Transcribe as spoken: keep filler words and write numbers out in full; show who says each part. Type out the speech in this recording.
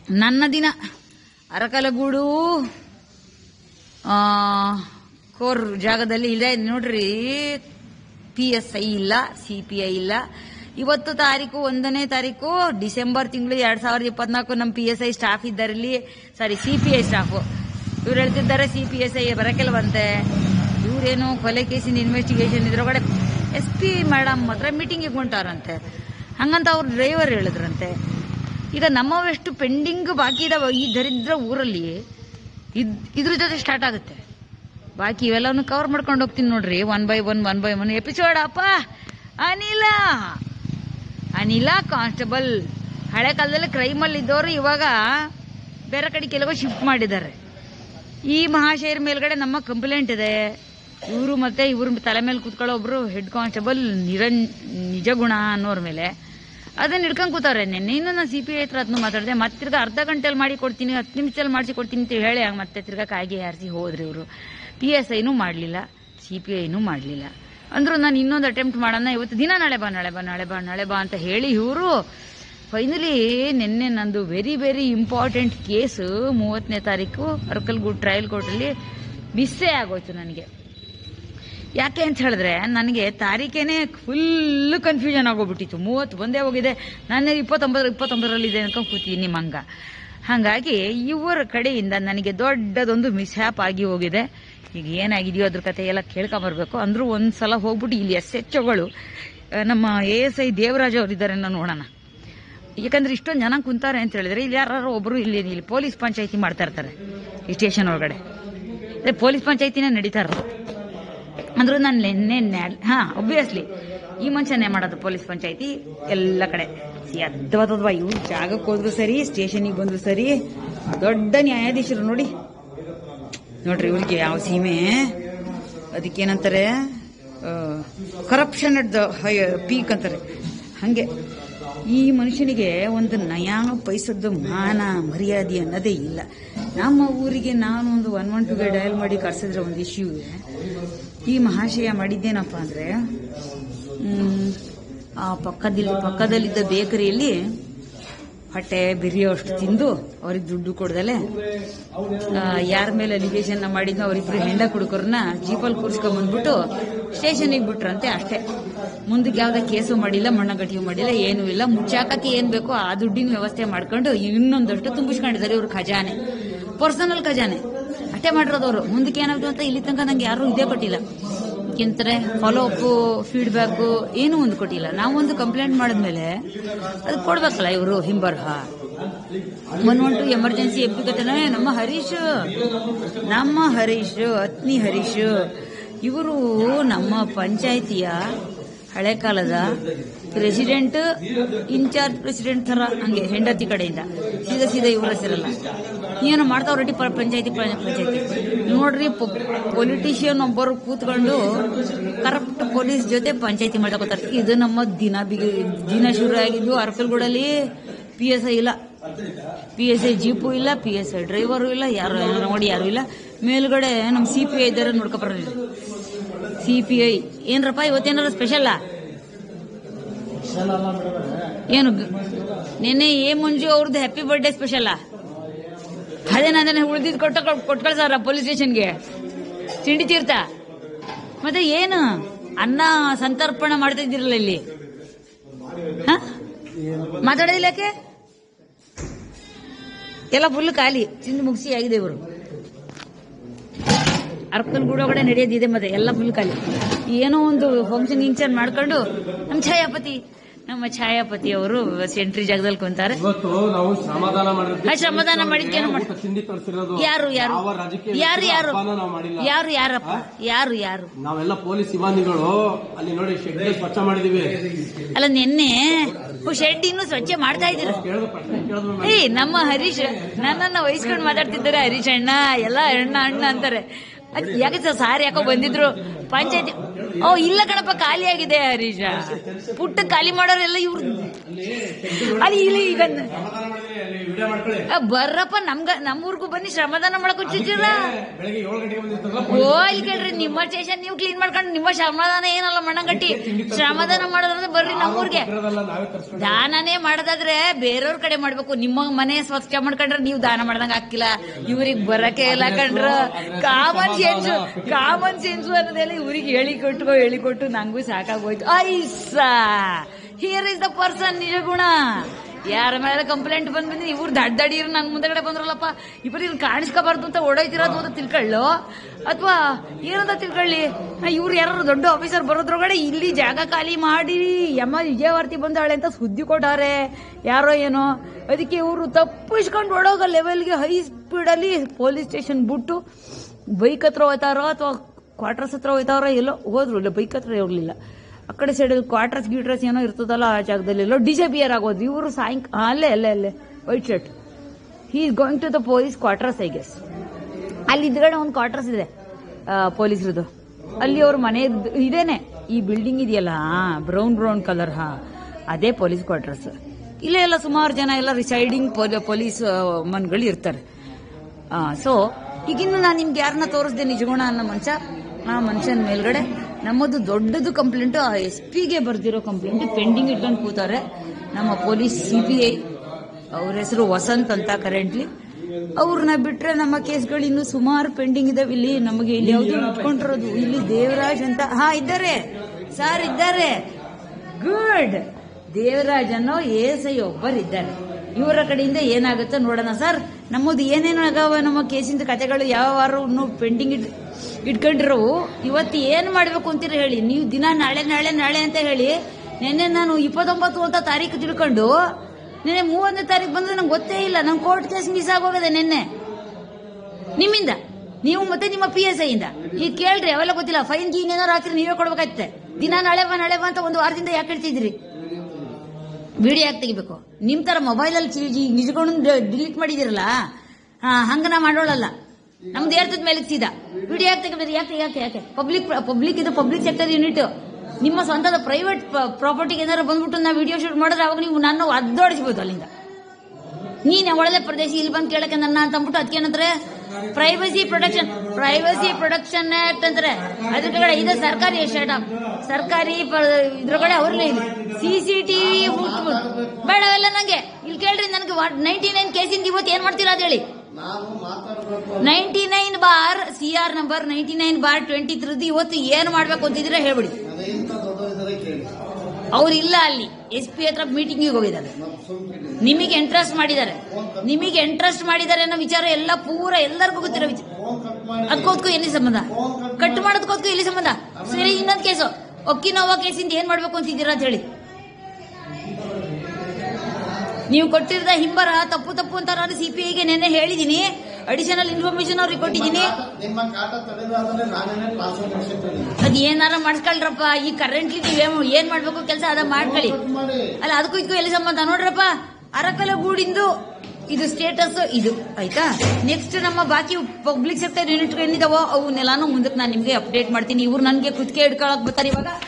Speaker 1: ನನ್ನ ದಿನ ಅರಕಲಗೂಡು ಕೋರ್ ಜಾಗದಲ್ಲಿ ಇದೆ ನೋಡ್ರಿ. ಪಿ ಎಸ್ ಐ ಇಲ್ಲ, ಸಿ ಪಿ ಐ ಇಲ್ಲ. ಇವತ್ತು ತಾರೀಕು ಒಂದನೇ ತಾರೀಕು ಡಿಸೆಂಬರ್ ತಿಂಗಳು ಎರಡ್ ಸಾವಿರದ ಇಪ್ಪತ್ನಾಲ್ಕು. ನಮ್ಮ ಪಿ ಎಸ್ ಐ ಸ್ಟಾಫ್ ಇದ್ದಾರೆ ಇಲ್ಲಿ, sorry C P I staff. ಇವ್ರು ಹೇಳ್ತಿದ್ದಾರೆ ಸಿ ಪಿ ಎಸ್ ಐ ಬರಕೆಲ್ವಂತೆ. ಇವ್ರೇನು ಕೊಲೆ ಕೇಸಿನ ಇನ್ವೆಸ್ಟಿಗೇಷನ್ ಇದ್ರೊಳಗಡೆ ಎಸ್ ಪಿ ಮೇಡಮ್ ಹತ್ರ ಮೀಟಿಂಗಿಗೆ ಹೊಂಟಾರಂತೆ. ಹಂಗಂತ ಅವ್ರ ಡ್ರೈವರ್ ಹೇಳಿದ್ರಂತೆ. ಈಗ ನಮ್ಮವೆಷ್ಟು ಪೆಂಡಿಂಗ್ ಬಾಕಿ ಇದಾವ ಈ ದರಿದ್ರ ಊರಲ್ಲಿ, ಇದ್ರ ಜೊತೆ ಸ್ಟಾರ್ಟ್ ಆಗುತ್ತೆ. ಬಾಕಿ ಇವೆಲ್ಲವನ್ನು ಕವರ್ ಮಾಡ್ಕೊಂಡು ಹೋಗ್ತೀನಿ ನೋಡ್ರಿ, one by one one by one episode. ಅಪ್ಪ ಅನಿಲ ಅನಿಲ ಕಾನ್ಸ್ಟೇಬಲ್ ಹಳೆ ಕಾಲದಲ್ಲಿ ಕ್ರೈಮಲ್ಲಿ ಇದ್ದವರು ಇವಾಗ ಬೇರೆ ಕಡೆ ಕೆಲವು ಶಿಫ್ಟ್ ಮಾಡಿದ್ದಾರೆ. ಈ ಮಹಾಶಯರ ಮೇಲ್ಗಡೆ ನಮ್ಮ ಕಂಪ್ಲೇಂಟ್ ಇದೆ. ಇವರು ಮತ್ತೆ ಇವ್ರ ತಲೆ ಮೇಲೆ ಕೂತ್ಕೊಳ್ಳೋ ಒಬ್ರು ಹೆಡ್ ಕಾನ್ಸ್ಟೇಬಲ್ ನಿರಂಜ್ ನಿಜಗುಣ ಅನ್ನೋರ್ ಮೇಲೆ ಅದನ್ನ ಹಿಡ್ಕೊಂಡ್ ಕೂತವ್ರೆ. ನೆನ್ನೆ ಇನ್ನು ನಾನು ಸಿ ಪಿ ಐ ಹತ್ರ ಅದನ್ನು ಮಾತಾಡಿದೆ. ಮತ್ತೆ ತಿರ್ಗಾ ಅರ್ಧ ಗಂಟೆಯಲ್ಲಿ ಮಾಡಿ ಕೊಡ್ತೀನಿ, ಹತ್ತು ನಿಮಿಷದಲ್ಲಿ ಮಾಡಿಸಿ ಕೊಡ್ತೀನಿ ಅಂತ ಹೇಳಿ ಹಂಗೆ ಮತ್ತೆ ತಿರ್ಗಾ ಕಾಯಿಗೆ ಹಾರಿಸಿ ಹೋದ್ರಿ ಇವರು. ಪಿ ಎಸ್ ಐನೂ ಮಾಡಲಿಲ್ಲ, ಸಿ ಪಿ ಐನೂ ಮಾಡಲಿಲ್ಲ. ಅಂದ್ರು ನಾನು ಇನ್ನೊಂದು ಅಟೆಂಪ್ಟ್ ಮಾಡೋಣ, ಇವತ್ತು ದಿನ ನಾಳೆ ಬಾ ನಾಳೆ ಬಾ ನಾಳೆ ಬಾ ನಾಳೆ ಬಾ ಅಂತ ಹೇಳಿ ಇವರು ಫೈನಲಿ ನಿನ್ನೆ ನಂದು ವೆರಿ ವೆರಿ ಇಂಪಾರ್ಟೆಂಟ್ ಕೇಸು ಮೂವತ್ತನೇ ತಾರೀಕು ಅರಕಲಗೂಡು ಟ್ರಯಲ್ ಕೋರ್ಟಲ್ಲಿ ಮಿಸ್ಸೇ ಆಗೋಯ್ತು ನನಗೆ. ಯಾಕೆ ಅಂತ ಹೇಳಿದ್ರೆ ನನಗೆ ತಾರೀಖೇನೆ ಫುಲ್ ಕನ್ಫ್ಯೂಷನ್ ಆಗೋಗ್ಬಿಟ್ಟಿತ್ತು. ಮೂವತ್ತು ಒಂದೇ ಹೋಗಿದೆ, ನಾನು ಇಪ್ಪತ್ತೊಂಬತ್ತು ಇಪ್ಪತ್ತೊಂಬತ್ತರಲ್ಲಿ ಇದೆ ಅನ್ಕೊಂಡು ಕೂತೀನಿ ಮಂಗ. ಹಾಗಾಗಿ ಇವರ ಕಡೆಯಿಂದ ನನಗೆ ದೊಡ್ಡದೊಂದು ಮಿಸ್ಹ್ಯಾಪ್ ಆಗಿ ಹೋಗಿದೆ. ಈಗ ಏನಾಗಿದೆಯೋ ಅದ್ರ ಕತೆ ಎಲ್ಲ ಕೇಳ್ಕೊಂಬರ್ಬೇಕು. ಅಂದ್ರೂ ಒಂದ್ಸಲ ಹೋಗ್ಬಿಟ್ಟು ಇಲ್ಲಿ ಎಸ್ ಎಚ್ ಒಗಳು ನಮ್ಮ ಎ ಎಸ್ ಐ ದೇವರಾಜ್ ಅವರು ಇದ್ದಾರೆ ನೋಡೋಣ. ಯಾಕಂದ್ರೆ ಇಷ್ಟೊಂದು ಜನ ಕುಂತಾರೆ ಅಂತ ಹೇಳಿದ್ರೆ ಇಲ್ಲಿ ಯಾರು ಒಬ್ರು ಇಲ್ಲಿ ಇಲ್ಲಿ ಪೊಲೀಸ್ ಪಂಚಾಯತಿ ಮಾಡ್ತಾ ಇರ್ತಾರೆ ಈ ಸ್ಟೇಷನ್ ಒಳಗಡೆ. ಪೊಲೀಸ್ ಪಂಚಾಯತಿನೇ ನಡೀತಾ ಇರೋದು. ಅಂದ್ರೂ ನಾನು ನೆನ್ನೆ ಹಾ ಒಬ್ವಿಯಸ್ಲಿ ಈ ಮನುಷ್ಯನೇ ಮಾಡೋದು ಪೊಲೀಸ್ ಪಂಚಾಯತಿ ಎಲ್ಲ ಕಡೆ. ಅದ್ಭುತವಾ ಇವ್ರು ಜಾಗಕ್ಕೆ ಹೋದ್ರು ಸರಿ, ಸ್ಟೇಷನಿಗೆ ಬಂದ್ರು ಸರಿ, ದೊಡ್ಡ ನ್ಯಾಯಾಧೀಶರು ನೋಡಿ ನೋಡ್ರಿ. ಇವ್ರಿಗೆ ಯಾವ ಸೀಮೆ, ಅದಕ್ಕೇನಂತಾರೆ corruption at the high peak ಅಂತಾರೆ. ಹಂಗೆ ಈ ಮನುಷ್ಯನಿಗೆ ಒಂದು ನಯಾ ಪೈಸದ್ದು ಮಾನ ಮರ್ಯಾದೆ ಅನ್ನೋದೇ ಇಲ್ಲ. ನಮ್ಮ ಊರಿಗೆ ನಾನು ಒಂದು ಒನ್ ಒನ್ ಟೂಗೆ ಡಯಲ್ ಮಾಡಿ ಕರ್ಸಿದ್ರೆ ಒಂದು ಇಶ್ಯೂ ಇದೆ. ಈ ಮಹಾಶಯ ಮಾಡಿದ್ದೇನಪ್ಪ ಅಂದ್ರೆ ಆ ಪಕ್ಕದಲ್ಲಿ ಪಕ್ಕದಲ್ಲಿದ್ದ ಬೇಕರಿಯಲ್ಲಿ ಹೊಟ್ಟೆ ಬಿರಿಯೋಷ್ಟು ತಿಂದು ಅವ್ರಿಗೆ ದುಡ್ಡು ಕೊಡ್ದಲೆ ಯಾರ ಮೇಲೆ ಅಲಿಗೇಷನ್ ಮಾಡಿದ್ನೋ ಅವರಿಬ್ರು ಹೆಂಡ ಕುಡುಕರನ್ನ ಜೀಪಲ್ಲಿ ಕೂರಿಸ್ಕೊಂಡ್ ಬಂದ್ಬಿಟ್ಟು ಸ್ಟೇಷನಿಗೆ ಬಿಟ್ರಂತೆ. ಅಷ್ಟೇ, ಮುಂದಕ್ಕೆ ಯಾವ್ದೇ ಕೇಸು ಮಾಡಿಲ್ಲ, ಮಣ್ಣಗಟ್ಟಿಯೂ ಮಾಡಿಲ್ಲ, ಏನೂ ಇಲ್ಲ. ಮುಚ್ಚಾಕಕ್ಕೆ ಏನ್ ಬೇಕೋ ಆ ದುಡ್ಡಿನ ವ್ಯವಸ್ಥೆ ಮಾಡ್ಕೊಂಡು ಇನ್ನೊಂದಷ್ಟು ತುಂಬಿಸ್ಕೊಂಡಿದ್ದಾರೆ ಇವ್ರ ಖಜಾನೆ, ಪರ್ಸನಲ್ ಖಜಾನೆ. ಅಷ್ಟೇ ಮಾಡಿರೋದವ್ರು. ಮುಂದಕ್ಕೆ ಏನಾಗ್ತು ಅಂತ ಇಲ್ಲಿ ತನಕ ನಂಗೆ ಯಾರು ಇದೇ ಕೊಟ್ಟಿಲ್ಲ. ಯಾಕೆಂತಾರೆ ಫಾಲೋ ಅಪ್ ಫೀಡ್ಬ್ಯಾಕ್ ಏನೂ ಒಂದು ಕೊಟ್ಟಿಲ್ಲ. ನಾವೊಂದು ಕಂಪ್ಲೇಂಟ್ ಮಾಡಿದ್ಮೇಲೆ ಅದಕ್ಕೆ ಕೊಡ್ಬೇಕಲ್ಲ ಇವರು ಹಿಂಬರ್ಹ. One one two emergency application ನಮ್ಮ ಹರೀಶ್ ನಮ್ಮ ಹರೀಶ್ ಅತ್ನಿ ಹರೀಶ್ ಇವರು ನಮ್ಮ ಪಂಚಾಯಿತಿಯ ಹಳೆ ಕಾಲದ ಪ್ರೆಸಿಡೆಂಟ್, ಇನ್ಚಾರ್ಜ್ ಪ್ರೆಸಿಡೆಂಟ್ ತರ ಹಂಗೆ ಹೆಂಡತಿ ಕಡೆಯಿಂದ ಸೀದಾ ಸೀದಾ ಇವ್ರ ಹೆಸರಲ್ಲ ಏನು ಮಾಡ್ತಾವ್ರಟಿ ಪಂಚಾಯತಿ ಪಂಚಾಯತಿ ನೋಡ್ರಿ. ಪೊಲಿಟಿಷಿಯನ್ ಒಬ್ಬರು ಕೂತ್ಕೊಂಡು ಕರಪ್ಟ್ ಪೊಲೀಸ್ ಜೊತೆ ಪಂಚಾಯತಿ ಮಾಡ್ಕೋತಾರೆ. ಇದು ನಮ್ಮ ದಿನ ಬಿಗಿ ದಿನ ಶುರು ಆಗಿದ್ದು. ಅರಕಲಗೂಡಲ್ಲಿ ಪಿ ಎಸ್ ಐ ಇಲ್ಲ, ಪಿ ಎಸ್ ಐ ಜೀಪು ಇಲ್ಲ, ಪಿ ಎಸ್ ಐ ಡ್ರೈವರು ಇಲ್ಲ, ಯಾರು ನೋಡಿ ಯಾರು ಇಲ್ಲ. ಮೇಲ್ಗಡೆ ನಮ್ಮ ಸಿ ಪಿ ಐ ಇದ್ದಾರೆ ನೋಡ್ಕೊಬರ. ಸಿ ಪಿ ಐ ಏನ್ರಪ್ಪ ಇವತ್ತೇನಾರ ಸ್ಪೆಷಲ್ ಏನು? ನಿನ್ನೆ ಎ ಮಂಜು ಅವ್ರದ್ದು ಹ್ಯಾಪಿ ಬರ್ಡೇ ಸ್ಪೆಷಲ್. ಅದೇನಂದ್ರೆ ಉಳಿದಿದ್ದು ಕೊಟ್ಟ ಕೊಟ್ಟು ಕಳ್ಸಾರ ಪೊಲೀಸ್ ಸ್ಟೇಷನ್ಗೆ ತಿಂಡಿ ತೀರ್ಥ. ಮತ್ತೆ ಏನು ಅನ್ನ ಸಂತರ್ಪಣೆ ಮಾಡ್ತಾ ಇದ್ದೀರಲ್ಲ ಇಲ್ಲಿ, ಮಾತಾಡೋದಿಲ್ಲಕ್ಕೆ ಎಲ್ಲ ಫುಲ್ ಖಾಲಿ ತಿಂದು ಮುಗಿಸಿ ಆಗಿದೆ. ಇವರು ಅರಕಲಗೂಡು ಒಳಗಡೆ ನಡೆಯೋದಿದೆ, ಮತ್ತೆ ಎಲ್ಲ ಫುಲ್ ಖಾಲಿ. ಏನೋ ಒಂದು ಫಂಕ್ಷನ್ ಗಿಂಕ್ಷನ್ ಮಾಡ್ಕೊಂಡು ನಮ್ಮ ಛಾಯಾಪತಿ ನಮ್ಮ ಛಾಯಾಪತಿ ಅವರು ಸೆಂಟ್ರಿ ಜಾಗದಲ್ಲಿ ಕುಂತಾರೆ. ಶ್ರಮದಾನ ಮಾಡಿದ್ದೇನು? ಯಾರು ಯಾರು ಯಾರು ಯಾರು ಯಾರು ಯಾರಪ್ಪ ಯಾರು ಯಾರು
Speaker 2: ನಾವೆಲ್ಲ ಪೊಲೀಸ್ ಸಿಬ್ಬಂದಿಗಳು ಅಲ್ಲಿ ನೋಡಿ ಶೆಡ್ ಸ್ವಚ್ಛ ಮಾಡಿದೀವಿ.
Speaker 1: ಅಲ್ಲ ನಿನ್ನೆ ಶೆಡ್ ಇನ್ನು ಸ್ವಚ್ಛ ಮಾಡ್ತಾ ಇದ್ದೀರ. ಏಯ್ ನಮ್ಮ ಹರೀಶ್ ನನ್ನನ್ನ ವಹಿಸ್ಕೊಂಡು ಮಾತಾಡ್ತಿದ್ದಾರೆ. ಹರೀಶ್ ಅಣ್ಣ ಎಲ್ಲ ಅಣ್ಣ ಅಣ್ಣ ಅಂತಾರೆ. ಯಾಕೆ ಸಾರಿ ಯಾಕೋ ಬಂದಿದ್ರು ಪಂಚಾಯತಿ. ಓ ಇಲ್ಲ ಕಣಪ್ಪ, ಖಾಲಿ ಆಗಿದೆ ಹರೀಶ. ಪುಟ್ಟ ಖಾಲಿ ಮಾಡೋರೆಲ್ಲ ಇವ್ರು ಅಲ್ಲಿ ಇಲ್ಲಿ ಈಗ
Speaker 2: ವಿಡಿಯೋ ಮಾಡ್ಕೊಳ್ಳಿ.
Speaker 1: ಆ, ಬರ್ರಪ್ಪ ನಮ್ಗ ನಮ್ಮೂರ್ಗೂ ಬನ್ನಿ ಶ್ರಮದಾನ ಮಾಡಕ್ ಹುಚ್ಚಿರ.
Speaker 2: ಬೆಳಗ್ಗೆ ಏಳು ಗಂಟೆಗೆ ಬಂದಿರ್ತಾರಲ್ಲ
Speaker 1: ಓ ಇಲ್ಲಿ ಕೇಳ್ರಿ, ನಿಮ್ಮ ಸ್ಟೇಷನ್ ನೀವು ಕ್ಲೀನ್ ಮಾಡ್ಕೊಂಡು ನಿಮ್ಮ ಶ್ರಮದಾನ ಏನಲ್ಲ ಮಣ್ಣಂಗಟ್ಟಿ ಶ್ರಮದಾನ ಮಾಡೋದಾದ್ರೆ ಬರ್ರಿ ನಮ್ಮೂರ್ಗೆ.
Speaker 2: ಇರೋದಲ್ಲ, ನಾವೇ ತರ್ಸ್ಕೊಂಡು
Speaker 1: ದಾನನೇ ಮಾಡೋದಾದ್ರೆ ಬೇರೆಯವ್ರ ಕಡೆ ಮಾಡ್ಬೇಕು. ನಿಮ್ಮ ಮನೆ ಸ್ವಚ್ಛ ಮಾಡ್ಕೊಂಡ್ರೆ ನೀವು ದಾನ ಮಾಡ್ದಂಗ ಹಾಕಿಲ್ಲ. ಇವ್ರಿಗೆ ಬರಕ್ಕೆ ಇಲ್ಲ ಕಂಡ್ರ. ಕಾಮನ್ ಸೆನ್ಸ್ ಕಾಮನ್ ಸೆನ್ಸ್ ಅನ್ನೋದೆಲ್ಲ ಇವ್ರಿಗೆ ಹೇಳಿ ಕೊಟ್ಟು ಹೇಳಿ ಕೊಟ್ಟು ನಂಗೂ ಸಾಕಾಗೋಯ್ತು. I saw here is the person Nijaguna. ಯಾರ ಮೇಲೆ ಕಂಪ್ಲೇಂಟ್ ಬಂದ್ ಬಂದ್ರೆ ಇವ್ರು ದಡ್ ದಡಿರು ನನ್ ಮುಂದಗಡೆ ಬಂದ್ರಲ್ಲಪ್ಪ, ಇವ್ರು ಇವ್ರು ಕಾಣಿಸ್ಕೋಬಾರ್ದು ಅಂತ ಓಡೋಯ್ತಿರೋದು ಅಂತ ತಿಳ್ಕೊಳ್ಳು, ಅಥವಾ ಏನಂತ ತಿಳ್ಕೊಳ್ಳಿ. ಇವ್ರು ಯಾರು ದೊಡ್ಡ ಆಫೀಸರ್ ಬರೋದ್ರೊಳಗಡೆ ಇಲ್ಲಿ ಜಾಗ ಖಾಲಿ ಮಾಡಿ ಯಮ್ಮ ವಿಜಯವರ್ತಿ ಬಂದಾಳೆ ಅಂತ ಸುದ್ದಿ ಕೊಟ್ಟಾರೆ ಯಾರೋ ಏನೋ. ಅದಕ್ಕೆ ಇವರು ತಪ್ಪಿಸ್ಕೊಂಡು ಓಡೋಗ ಲೆವೆಲ್ಗೆ ಹೈ ಸ್ಪೀಡ್ ಅಲ್ಲಿ ಪೊಲೀಸ್ ಸ್ಟೇಷನ್ ಬಿಟ್ಟು ಬೈಕ್ ಹತ್ರ ಹೋಯ್ತಾರೋ ಅಥವಾ ಕ್ವಾರ್ಟರ್ಸ್ ಹತ್ರ ಹೋಯ್ತಾರೋ ಎಲ್ಲೋ ಹೋದ್ರು. ಇಲ್ಲ ಬೈಕ್ ಹತ್ರ ಹೋಗ್ಲಿಲ್ಲ, ಆ ಕಡೆ ಸೈಡ್ ಕ್ವಾರ್ಟರ್ಸ್ ಗೀಟ್ರಸ್ ಏನೋ ಇರ್ತದಲ್ಲ ಆ ಜಾಗದಲ್ಲಿ ಎಲ್ಲೋ ಡಿಸಪಿಯರ್ ಆಗೋದು. ಇವರು ಸಾಯಂಕ ಅಲ್ಲೇ ಅಲ್ಲೇ ಅಲ್ಲೇ white shirt. He is going to the police quarters I guess. ಅಲ್ಲಿ ಇದ್ಗಡೆ ಒಂದು ಕ್ವಾರ್ಟರ್ಸ್ ಇದೆ ಪೊಲೀಸ್ರದ್ದು. ಅಲ್ಲಿ ಅವ್ರ ಮನೆ ಇದೇನೆ, ಈ ಬಿಲ್ಡಿಂಗ್ ಇದೆಯಲ್ಲ ಬ್ರೌನ್ ಬ್ರೌನ್ ಕಲರ್, ಹಾ ಅದೇ ಪೊಲೀಸ್ ಕ್ವಾರ್ಟರ್ಸ್. ಇಲ್ಲೇ ಎಲ್ಲ ಸುಮಾರು ಜನ ಎಲ್ಲ ರಿಸೈಡಿಂಗ್ ಪೊಲೀಸ್ ಮನ್ಗಳು ಇರ್ತಾರೆ. ಸೊ ಈಗಿನ್ನು ನಾನು ನಿಮ್ಗೆ ಯಾರನ್ನ ತೋರಿಸ್ದೆ ನಿಜಗುಣ ಅನ್ನೋ ಮನುಷ್ಯ, ಆ ಮನುಷ್ಯನ ಮೇಲ್ಗಡೆ ನಮ್ಮದು ದೊಡ್ಡದು ಕಂಪ್ಲೇಂಟ್, ಆ ಎಸ್ ಪಿಗೆ ಬರ್ದಿರೋ ಕಂಪ್ಲೇಂಟ್ ಪೆಂಡಿಂಗ್ ಇಟ್ಕೊಂಡು ಕೂತಾರೆ ನಮ್ಮ ಪೊಲೀಸ್ ಸಿ ಪಿ ಐ. ಅವ್ರ ಹೆಸರು ವಸಂತ್ ಅಂತ ಕರೆಂಟ್ಲಿ. ಅವ್ರನ್ನ ಬಿಟ್ರೆ ನಮ್ಮ ಕೇಸ್ಗಳು ಇನ್ನು ಸುಮಾರು ಪೆಂಡಿಂಗ್ ಇದಾವೆ. ಇಲ್ಲಿ ನಮಗೆ ಇಲ್ಲಿ ಯಾವ್ದು ಇಟ್ಕೊಂಡಿರೋದು ಇಲ್ಲಿ ದೇವರಾಜ್ ಅಂತ, ಹಾ ಇದ್ದಾರೆ ಸರ್ ಇದ್ದಾರೆ, ಗುಡ್. ದೇವರಾಜ್ ಅನ್ನೋ ಎಸ್ ಐ ಒಬ್ಬರಿದ್ದಾರೆ. ಇವರ ಕಡೆಯಿಂದ ಏನಾಗುತ್ತೋ ನೋಡೋಣ ಸರ್. ನಮ್ಮದು ಏನೇನು ಆಗಾವ ನಮ್ಮ ಕೇಸಿಂದ ಕತೆಗಳು ಯಾವ ವಾರ ಪೆಂಡಿಂಗ್ ಇಟ್ ಇಟ್ಕೊಂಡಿರೋವು. ಇವತ್ತು ಏನ್ ಮಾಡ್ಬೇಕು ಅಂತೀರ ಹೇಳಿ ನೀವು? ದಿನ ನಾಳೆ ನಾಳೆ ನಾಳೆ ಅಂತ ಹೇಳಿ ನಿನ್ನೆ ನಾನು ಇಪ್ಪತ್ತೊಂಬತ್ತು ಅಂತ ತಾರೀಕು ತಿಳ್ಕೊಂಡು ನಿನ್ನೆ ಮೂವತ್ತನೇ ತಾರೀಕು ಬಂದ್ರೆ ನಂಗೆ ಗೊತ್ತೇ ಇಲ್ಲ. ನಂಗೆ ಕೋರ್ಟ್ ಕೇಸ್ ಮಿಸ್ ಆಗೋಗಿದೆ ನಿನ್ನೆ ನಿಮ್ಮಿಂದ, ನೀವು ಮತ್ತೆ ನಿಮ್ಮ ಪಿ ಎಸ್ ಐ ಇಂದ. ಈಗ ಕೇಳ್ರಿ, ಅವೆಲ್ಲ ಗೊತ್ತಿಲ್ಲ. ಫೈನ್ ಗೀನ್ ಏನೋ ರಾತ್ರಿ ನೀವೇ ಕೊಡ್ಬೇಕಾಯ್ತೆ. ದಿನ ನಾಳೆ ಬಾ ನಾಳೆ ಬಾ ಅಂತ ಒಂದು ವಾರದಿಂದ ಯಾಕೆ ಹೇಳ್ತಿದ್ರಿ? ವಿಡಿಯೋ ಯಾಕೆ ತೆಗಿಬೇಕು? ನಿಮ್ ತರ ಮೊಬೈಲ್ ಅಲ್ಲಿ ನಿಜಗೊಂಡು ಡಿಲೀಟ್ ಮಾಡಿದಿರಲ್ಲ, ಹಂಗ ನಾ ಮಾಡೋಳಲ್ಲ. ನಮ್ದು ಏರ್ತದ ಮೇಲೆ ಸೀದಾ ವಿಡಿಯೋ ಯಾಕೆ ತೆಗಿಬೇಕು? ಯಾಕೆ ಯಾಕೆ ಯಾಕೆ ಪಬ್ಲಿಕ್ ಪಬ್ಲಿಕ್ ಇದು ಪಬ್ಲಿಕ್ ಸೆಕ್ಟರ್ ಯೂನಿಟ್. ನಿಮ್ಮ ಸ್ವಂತದ ಪ್ರೈವೇಟ್ ಪ್ರಾಪರ್ಟಿಗೆ ಏನಾದ್ರು ಬಂದ್ಬಿಟ್ಟು ನಾವು ವಿಡಿಯೋ ಶೂಟ್ ಮಾಡಿದ್ರೆ ಅವಾಗ ನೀವು ನಾನು ಅದ್ದೋಡಿಸಬಹುದು ಅಲ್ಲಿಂದ. ನೀನೆ ಒಳ್ಳೆ ಪ್ರದೇಶ ಇಲ್ಲಿ ಬಂದು ಕೇಳಕ್ಕೆ ನನ್ನ ಅಂತ ಅಂದ್ಬಿಟ್ಟು ಅದಕ್ಕೆ ಏನಂತಾರೆ privacy protection privacy protection act ಅಂತಾರೆ. ಅದ್ರ ಕಡೆ ಇದು ಸರ್ಕಾರಿ ಶೇಟ್ ಸರ್ಕಾರಿ ಇದ್ರೊಳಗಡೆ ಅವ್ರಲ್ಲೇ ಇದೆ ಸಿಸಿಟಿವಿ ಬೇಡ ಅವೆಲ್ಲ. ನಂಗೆ ಇಲ್ಲಿ ಕೇಳ್ರಿ, ನನಗೆ ನೈನ್ಟಿ ನೈನ್ ಕೇಸಿಂದ ಇವತ್ತು ಏನ್ ಮಾಡ್ತೀರಾ ಅದ ಹೇಳಿ. Ninety nine bar C R number ninety nine bar twenty three ಇವತ್ತು ಏನ್ ಮಾಡ್ಬೇಕು ಅಂತಿದ್ರೆ ಹೇಳ್ಬಿಡಿ. ಅವ್ರು ಇಲ್ಲ, ಅಲ್ಲಿ ಎಸ್ ಪಿ ಹತ್ರ ಮೀಟಿಂಗಿಗೆ ಹೋಗಿದ್ದಾರೆ. ನಿಮಗೆ ಇಂಟ್ರೆಸ್ಟ್ ಮಾಡಿದ್ದಾರೆ ನಿಮಗೆ ಇಂಟ್ರೆಸ್ಟ್ ಮಾಡಿದ್ದಾರೆ ಅನ್ನೋ ವಿಚಾರ ಎಲ್ಲ ಪೂರ ಎಲ್ಲರಿಗೂ ಗೊತ್ತಿರೋ ವಿಚಾರ. ಅದಕ್ಕೋದ್ಕೂ ಎಲ್ಲಿ ಸಂಬಂಧ? ಕಟ್ ಮಾಡೋದಕ್ಕೋದ್ಕೂ ಎಲ್ಲಿ ಸಂಬಂಧ? ಸರಿ, ಇನ್ನೊಂದು ಕೇಸು ಒಕ್ಕಿನೋವಾ ಕೇಸಿಂದ ಏನ್ ಮಾಡ್ಬೇಕು ಅಂತಿದ್ದೀರಾ ಅಂತ ಹೇಳಿ. ನೀವು ಕೊಟ್ಟಿರದ ಹಿಂಬರ ತಪ್ಪು ತಪ್ಪು ಅಂತ ನಾನು ಸಿಪಿಐಗೆ ನೆನ್ನೆ ಹೇಳಿದೀನಿ. ಅಡಿಷನಲ್ ಇನ್ಫಾರ್ಮೇಶನ್ ಅವ್ರಿಗೆ ಕೊಟ್ಟಿದ್ದೀನಿ. ಅದ್ ಏನಾರ ಮಾಡಿಸ್ಕೊಳ್ರಪ್ಪ. ಈ ಕರೆಂಟ್ಲಿ ನೀವೇನು ಏನ್ ಮಾಡ್ಬೇಕು ಕೆಲಸ ಅದ ಮಾಡ್ಕೊಳ್ಳಿ. ಅಲ್ಲ ಅದಕ್ಕೂ ಇದಕ್ಕೂ ಎಲ್ಲಿ ಸಂಬಂಧ ನೋಡ್ರಪ್ಪ. ಅರಕಲ ಗೂಡಿಂದು ಇದು ಸ್ಟೇಟಸ್ ಇದು ಆಯ್ತಾ. ನೆಕ್ಸ್ಟ್ ನಮ್ಮ ಬಾಕಿ ಪಬ್ಲಿಕ್ ಸೆಕ್ಟರ್ ಯೂನಿಟ್ ಏನಿದಾವೋ ಅವನ್ನೆಲ್ಲಾನು ಮುಂದಕ್ಕೆ ನಾನು ನಿಮ್ಗೆ ಅಪ್ಡೇಟ್ ಮಾಡ್ತೀನಿ. ಇವ್ರು ನನ್ಗೆ ಕುತ್ತಿಗೆ ಹಿಡ್ಕೊಳಕ್ ಬರ್ತಾರೆ ಇವಾಗ.